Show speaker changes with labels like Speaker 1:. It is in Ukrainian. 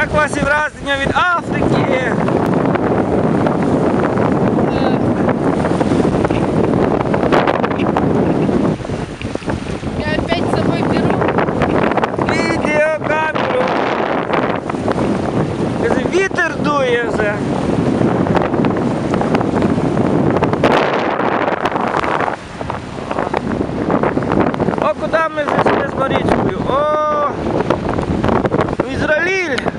Speaker 1: Як у вас і враження від Африки?
Speaker 2: Я опять с собой беру.
Speaker 1: Відеокамеру. Каже, вітер дує вже. О, куди ми зайшли з Марічкою? О, в Ізраїль!